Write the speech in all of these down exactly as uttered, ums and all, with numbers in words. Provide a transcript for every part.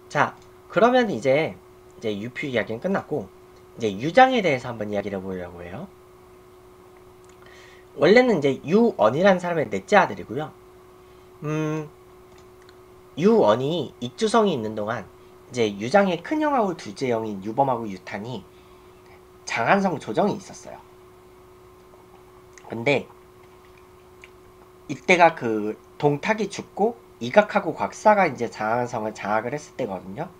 자, 그러면 이제 이제 유표 이야기는 끝났고 이제 유장에 대해서 한번 이야기를 해보려고 해요. 원래는 이제 유언이라는 사람의 넷째 아들이고요. 음, 유언이 입주성이 있는 동안 이제 유장의 큰 형하고 둘째 형인 유범하고 유탄이 장안성 조정이 있었어요. 근데 이때가 그 동탁이 죽고 이각하고 곽사가 이제 장안성을 장악을 했을 때거든요.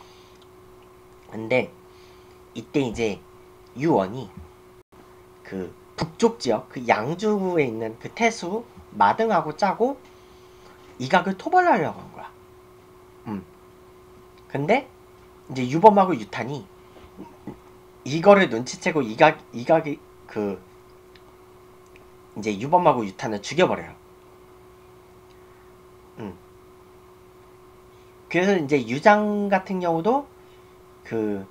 근데 이때 이제 유언이 그 북쪽 지역 그 양주에 있는 그 태수 마등하고 짜고 이각을 토벌하려고 한 거야. 음. 근데 이제 유범하고 유탄이 이거를 눈치채고 이각 이각이 그 이제 유범하고 유탄을 죽여버려요. 음. 그래서 이제 유장 같은 경우도 그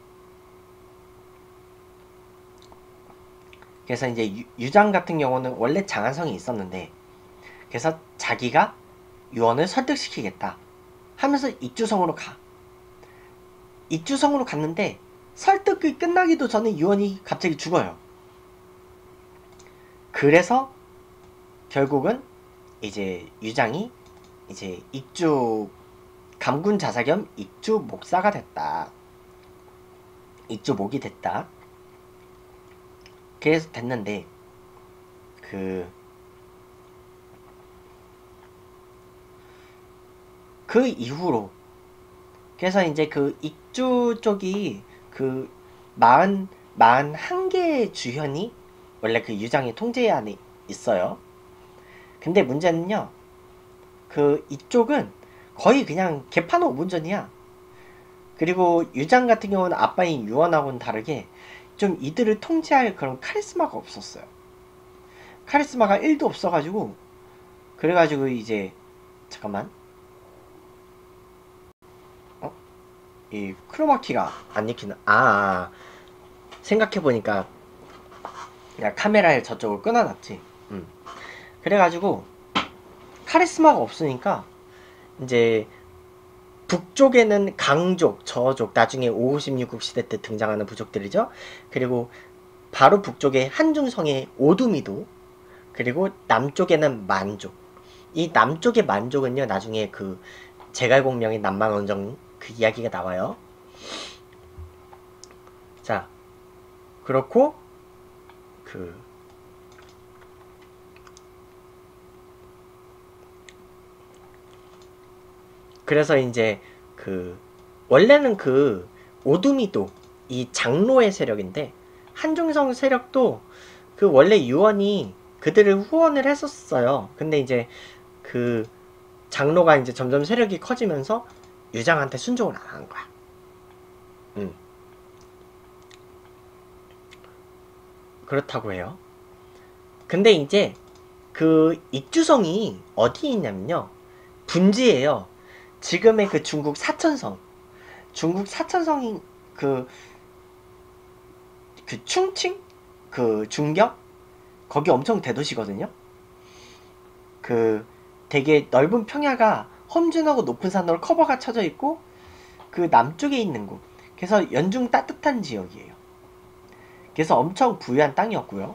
그래서 이제 유, 유장 같은 경우는 원래 장안성이 있었는데 그래서 자기가 유언을 설득시키겠다 하면서 익주성으로 가. 익주성으로 갔는데 설득이 끝나기도 전에 유언이 갑자기 죽어요. 그래서 결국은 이제 유장이 이제 익주 감군 자사 겸 익주 목사가 됐다. 익주 목이 됐다. 그래서 됐는데 그 그 이후로 그래서 이제 그 익주 쪽이 그 마흔 마흔 한 개의 주현이 원래 그 유장의 통제 안에 있어요. 근데 문제는요. 그 이쪽은 거의 그냥 개판 오분전이야. 그리고 유장 같은 경우는 아빠인 유언하고는 다르게 좀 이들을 통제할 그런 카리스마가 없었어요. 카리스마가 일도 없어가지고 그래가지고 이제 잠깐만 어? 이 크로마키가 안 익히나 아, 아 생각해보니까 그냥 카메라를 저쪽으로 끊어놨지. 음. 그래가지고 카리스마가 없으니까 이제 북쪽에는 강족, 저족, 나중에 오십육 시대 때 등장하는 부족들이죠. 그리고 바로 북쪽에 한중성의 오두미도, 그리고 남쪽에는 만족. 이 남쪽의 만족은요, 나중에 그 제갈공명의 남만원정 그 이야기가 나와요. 자, 그렇고 그 그래서 이제 그 원래는 그 오두미도 이 장로의 세력인데 한중성 세력도 그 원래 유언이 그들을 후원을 했었어요. 근데 이제 그 장로가 이제 점점 세력이 커지면서 유장한테 순종을 안 한 거야. 음. 그렇다고 해요. 근데 이제 그 익주성이 어디에 있냐면요. 분지예요. 지금의 그 중국 사천성. 중국 사천성이 그, 그 충칭? 그 중경? 거기 엄청 대도시거든요. 그 되게 넓은 평야가 험준하고 높은 산으로 커버가 쳐져 있고 그 남쪽에 있는 곳. 그래서 연중 따뜻한 지역이에요. 그래서 엄청 부유한 땅이었고요.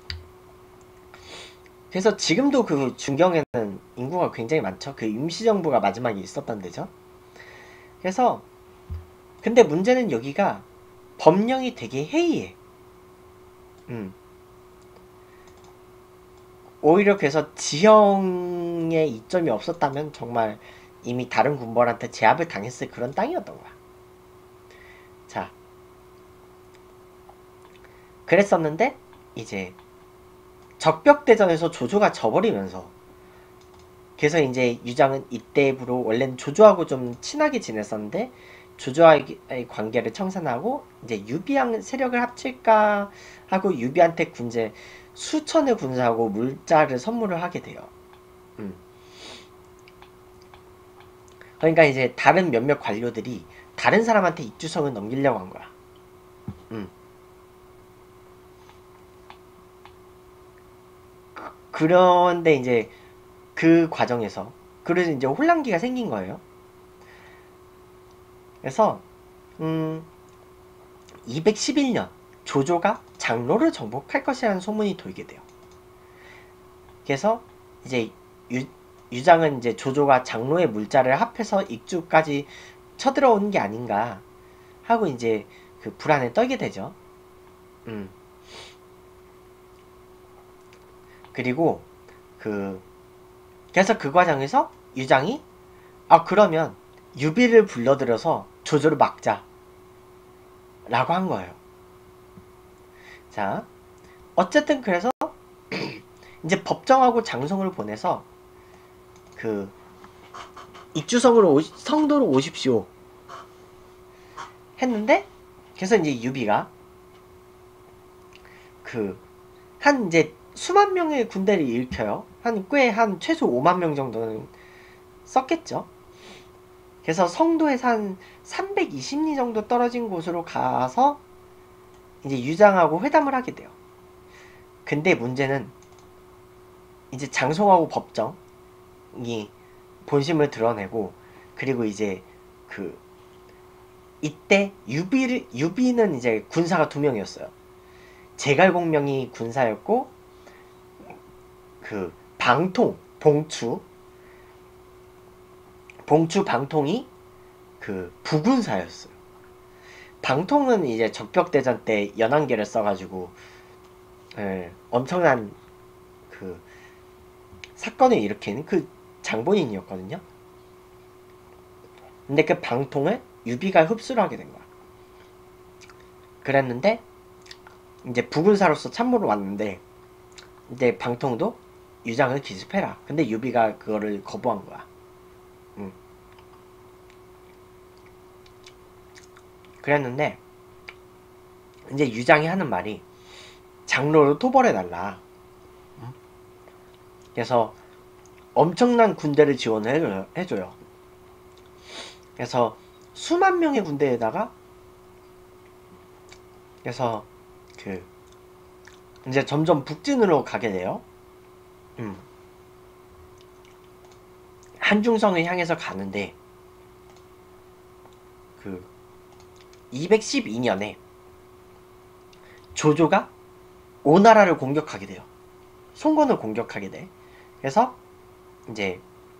그래서 지금도 그 중경에는 인구가 굉장히 많죠. 그 임시정부가 마지막에 있었던 데죠. 그래서 근데 문제는 여기가 법령이 되게 해이해. 음. 오히려 그래서 지형에 이점이 없었다면 정말 이미 다른 군벌한테 제압을 당했을 그런 땅이었던 거야. 자, 그랬었는데 이제 적벽대전에서 조조가 져버리면서 그래서 이제 유장은 이때부로 원래는 조조하고 좀 친하게 지냈었는데 조조와의 관계를 청산하고 이제 유비랑 세력을 합칠까 하고 유비한테 군제 수천의 군사하고 물자를 선물을 하게 돼요. 음. 그러니까 이제 다른 몇몇 관료들이 다른 사람한테 익주성을 넘기려고 한 거야. 음. 그런데 이제 그 과정에서 그래서 이제 혼란기가 생긴 거예요. 그래서 음, 이백십일 년 조조가 장로를 정복할 것이라는 소문이 돌게 돼요. 그래서 이제 유, 유장은 이제 조조가 장로의 물자를 합해서 익주까지 쳐들어오는 게 아닌가 하고 이제 그 불안에 떨게 되죠. 음. 그리고 그 그래서 그 과정에서 유장이 아 그러면 유비를 불러들여서 조조를 막자 라고 한 거예요. 자 어쨌든 그래서 이제 법정하고 장성을 보내서 그 익주성으로 오시, 성도로 오십시오 했는데 그래서 이제 유비가 그 한 이제 수만 명의 군대를 일으켜요. 한 꽤 한 최소 오만 명 정도는 썼겠죠. 그래서 성도에서 한 삼백이십 리 정도 떨어진 곳으로 가서 이제 유장하고 회담을 하게 돼요. 근데 문제는 이제 장송하고 법정이 본심을 드러내고 그리고 이제 그 이때 유비를 유비는 이제 군사가 두 명이었어요. 제갈공명이 군사였고 그 방통 봉추 봉추 방통이 그 부군사였어요. 방통은 이제 적벽대전 때 연안계를 써가지고 예, 엄청난 그 사건을 일으킨 그 장본인이었거든요. 근데 그 방통을 유비가 흡수를 하게 된 거야. 그랬는데 이제 부군사로서 참모로 왔는데 이제 방통도 유장을 기습해라. 근데 유비가 그거를 거부한 거야. 음. 그랬는데 이제 유장이 하는 말이 장로를 토벌해달라. 음. 그래서 엄청난 군대를 지원을 해줘요. 그래서 수만 명의 군대에다가 그래서 그 이제 점점 북진으로 가게 돼요. 음. 한중성을 향해서 가는데 그 이백십이 년에 조조가 오나라를 공격하게 돼요. 송건을 공격하게 돼. 그래서 이제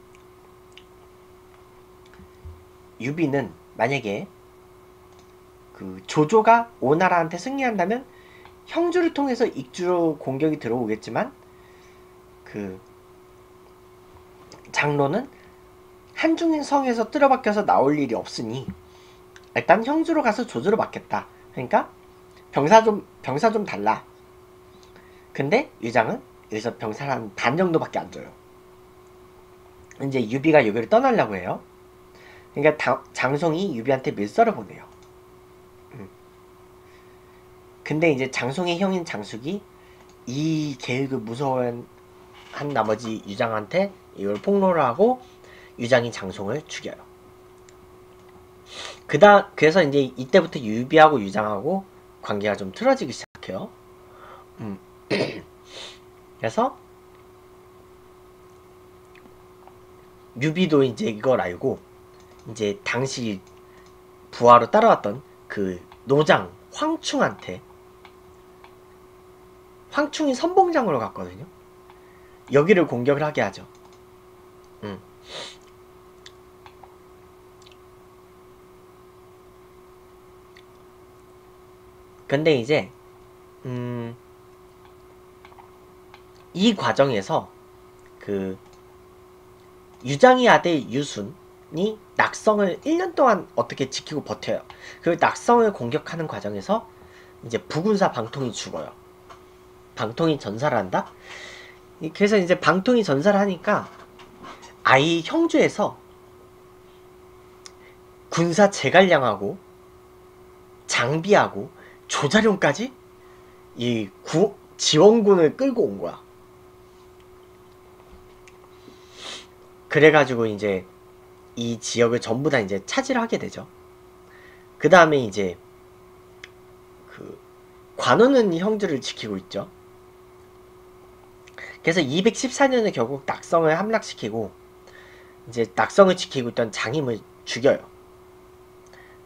유비는 만약에 그 조조가 오나라한테 승리한다면 형주를 통해서 익주로 공격이 들어오겠지만 그 장로는 한중성에서 뚫어박혀서 나올 일이 없으니 일단 형주로 가서 조조를 막겠다. 그러니까 병사 좀 병사 좀 달라. 근데 유장은 여기서 병사 한 반 정도밖에 안 줘요. 이제 유비가 여기를 떠나려고 해요. 그러니까 다, 장송이 유비한테 밀서를 보내요. 음. 근데 이제 장송의 형인 장숙이 이 계획을 무서워한 나머지 유장한테 이걸 폭로를 하고 유장이 장송을 죽여요. 그다 그래서 이제 이때부터 유비하고 유장하고 관계가 좀 틀어지기 시작해요. 음. 그래서 유비도 이제 이걸 알고 이제 당시 부하로 따라왔던 그 노장 황충한테 황충이 선봉장으로 갔거든요. 여기를 공격을 하게 하죠. 음. 근데 이제 음, 이 과정에서 그 유장의 아들 유순이 낙성을 일 년 동안 어떻게 지키고 버텨요. 그 낙성을 공격하는 과정에서 이제 부군사 방통이 죽어요. 방통이 전사를 한다? 그래서 이제 방통이 전사를 하니까 아이 형주에서 군사 제갈량하고 장비하고 조자룡까지 이 구, 지원군을 끌고 온 거야. 그래가지고 이제 이 지역을 전부 다 이제 차지를 하게 되죠. 그 다음에 이제 그 관우는 형주를 지키고 있죠. 그래서 이백십사 년에 결국 낙성을 함락시키고 이제 낙성을 지키고 있던 장임을 죽여요.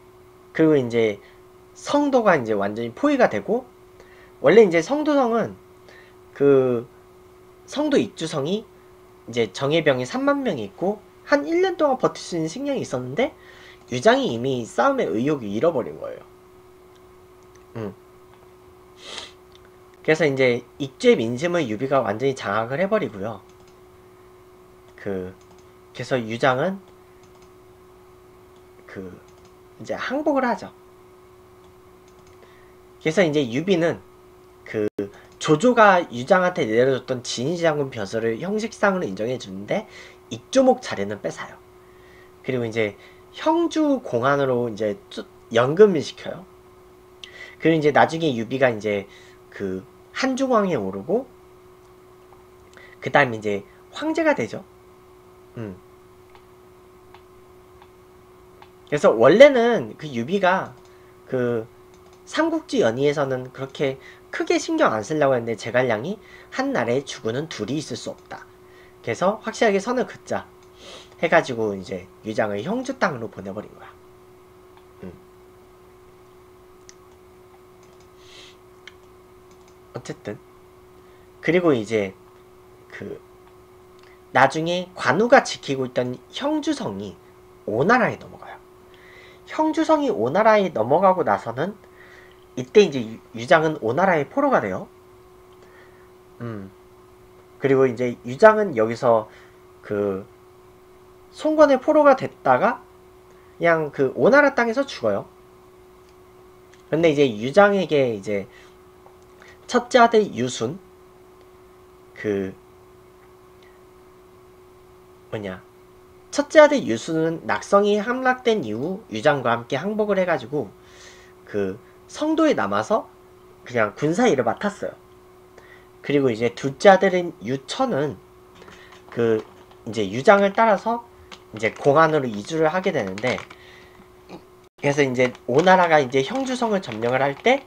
그리고 이제 성도가 이제 완전히 포위가 되고, 원래 이제 성도성은 그 성도 익주성이 이제 정예병이 삼만 명이 있고 한 일 년 동안 버틸 수 있는 식량이 있었는데 유장이 이미 싸움의 의욕을 잃어버린 거예요. 음. 그래서 이제 익주의 민심을 유비가 완전히 장악을 해버리고요. 그 그래서 유장은 그 이제 항복을 하죠. 그래서 이제 유비는 그 조조가 유장한테 내려줬던 진시장군 벼슬을 형식상으로 인정해 주는데 익조목 자리는 뺏어요. 그리고 이제 형주 공안으로 이제 연금을 시켜요. 그리고 이제 나중에 유비가 이제 그 한중왕에 오르고 그 다음에 이제 황제가 되죠. 음. 그래서 원래는 그 유비가 그 삼국지 연의에서는 그렇게 크게 신경 안 쓰려고 했는데 제갈량이 한 나라에 주군은 둘이 있을 수 없다. 그래서 확실하게 선을 긋자 해가지고 이제 유장을 형주 땅으로 보내버린 거야. 음. 어쨌든 그리고 이제 그 나중에 관우가 지키고 있던 형주성이 오나라에 넘어가요. 형주성이 오나라에 넘어가고 나서는 이때 이제 유장은 오나라의 포로가 돼요. 음. 그리고 이제 유장은 여기서 그 송건의 포로가 됐다가 그냥 그 오나라 땅에서 죽어요. 근데 이제 유장에게 이제 첫째 아들 유순 그 뭐냐 첫째 아들 유순은 낙성이 함락된 이후 유장과 함께 항복을 해가지고 그 성도에 남아서 그냥 군사 일을 맡았어요. 그리고 이제 둘째 아들인 유천은 그 이제 유장을 따라서 이제 공안으로 이주를 하게 되는데, 그래서 이제 오나라가 이제 형주성을 점령을 할 때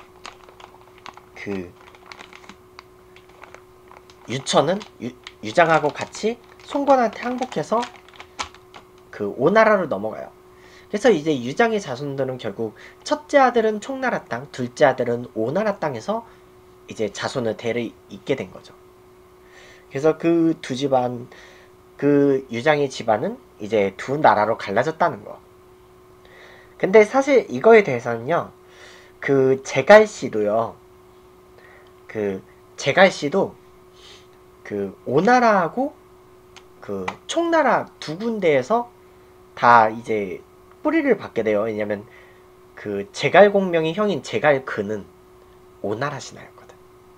그 유천은 유, 유장하고 같이 송건한테 항복해서 그 오나라로 넘어가요. 그래서 이제 유장의 자손들은 결국 첫째 아들은 총나라 땅, 둘째 아들은 오나라 땅에서 이제 자손을 대를 잇게 된 거죠. 그래서 그 두 집안, 그 유장의 집안은 이제 두 나라로 갈라졌다는 거. 근데 사실 이거에 대해서는요, 그 제갈씨도요, 그 제갈씨도 그 오나라하고 그 총나라 두 군데에서 다 이제 뿌리를 받게 돼요. 왜냐면 그 제갈공명의 형인 제갈근은 오나라 신하였거든.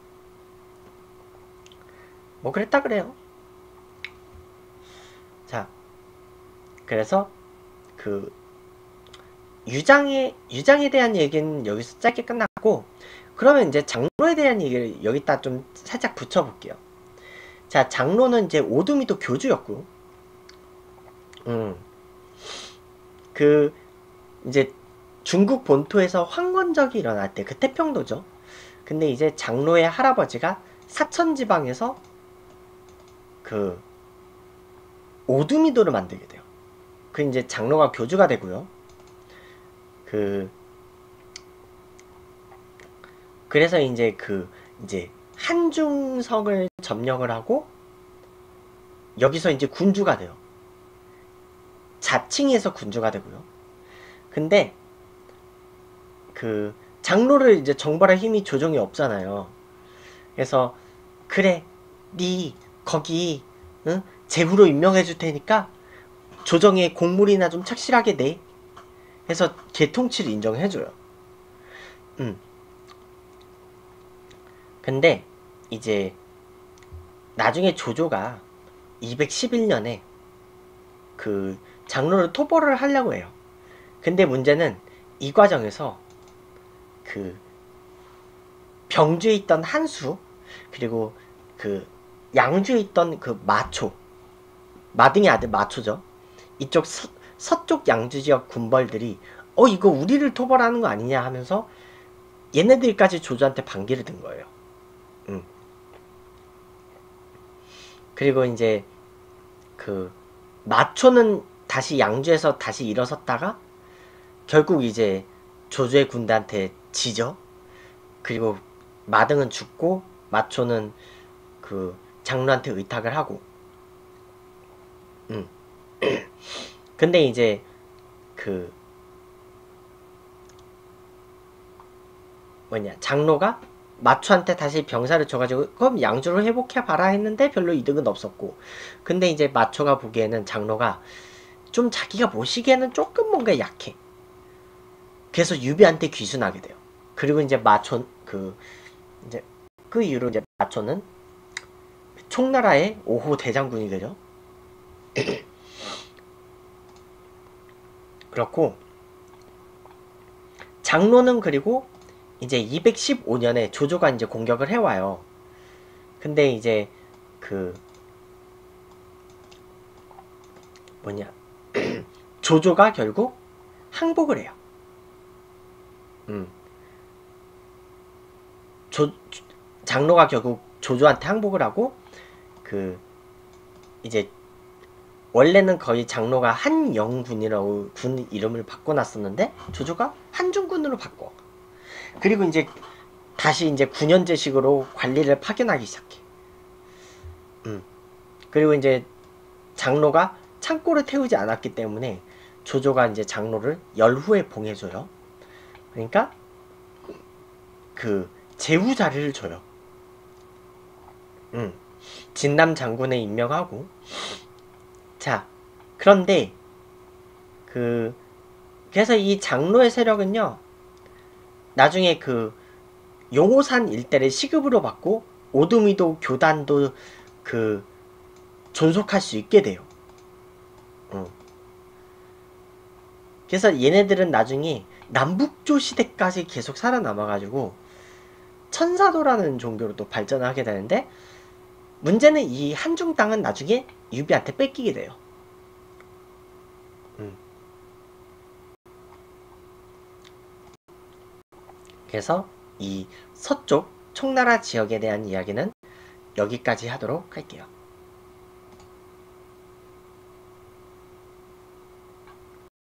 뭐 그랬다 그래요. 자, 그래서 그 유장에 유장에 대한 얘기는 여기서 짧게 끝났고, 그러면 이제 장로에 대한 얘기를 여기다 좀 살짝 붙여볼게요. 자, 장로는 이제 오두미도 교주였고, 음, 그 이제 중국 본토에서 황건적이 일어날 때 그 태평도죠. 근데 이제 장로의 할아버지가 사천지방에서 그 오두미도를 만들게 돼요. 그 이제 장로가 교주가 되고요. 그 그래서 이제 그 이제 한중성을 점령을 하고 여기서 이제 군주가 돼요. 자칭해서 군주가 되고요. 근데 그 장로를 이제 정벌할 힘이 조정이 없잖아요. 그래서 그래, 니 거기 응? 제후로 임명해 줄 테니까 조정에 공물이나 좀 착실하게 내. 해서 개통치를 인정해줘요. 음. 근데 이제 나중에 조조가 이백십일 년에 그 장로를 토벌을 하려고 해요. 근데 문제는 이 과정에서 그 병주에 있던 한수, 그리고 그 양주에 있던 그 마초, 마등의 아들 마초죠. 이쪽 서, 서쪽 양주 지역 군벌들이 어 이거 우리를 토벌하는 거 아니냐 하면서 얘네들까지 조조한테 반기를 든 거예요. 음. 그리고 이제 그 마초는 다시 양주에서 다시 일어섰다가 결국 이제 조조의 군대한테 지죠. 그리고 마등은 죽고 마초는 그 장로한테 의탁을 하고. 음. 근데 이제 그 뭐냐 장로가 마초한테 다시 병사를 줘가지고 그럼 양주를 회복해봐라 했는데 별로 이득은 없었고. 근데 이제 마초가 보기에는 장로가 좀 자기가 모시기에는 조금 뭔가 약해. 그래서 유비한테 귀순하게 돼요. 그리고 이제 마초 그 이제 그 이후로 이제 마초는 총나라의 오 호 대장군이 되죠. 그렇고 장로는 그리고 이제 이백십오 년에 조조가 이제 공격을 해와요. 근데 이제 그 뭐냐 조조가 결국 항복을 해요. 음. 조, 장로가 결국 조조한테 항복을 하고 그 이제 원래는 거의 장로가 한영군이라고 군 이름을 바꿔놨었는데 조조가 한중군으로 바꿔. 그리고 이제 다시 이제 군현제식으로 관리를 파견하기 시작해. 음. 그리고 이제 장로가 창고를 태우지 않았기 때문에 조조가 이제 장로를 열후에 봉해줘요. 그러니까 그 제후 자리를 줘요. 음. 진남 장군에 임명하고. 자, 그런데 그 그래서 이 장로의 세력은요 나중에 그 용호산 일대를 시급으로 받고 오두미도 교단도 그 존속할 수 있게 돼요. 어. 그래서 얘네들은 나중에 남북조 시대까지 계속 살아남아가지고 천사도라는 종교로 또 발전하게 되는데 문제는 이 한중 땅은 나중에 유비한테 뺏기게 돼요. 음. 그래서 이 서쪽 청나라 지역에 대한 이야기는 여기까지 하도록 할게요.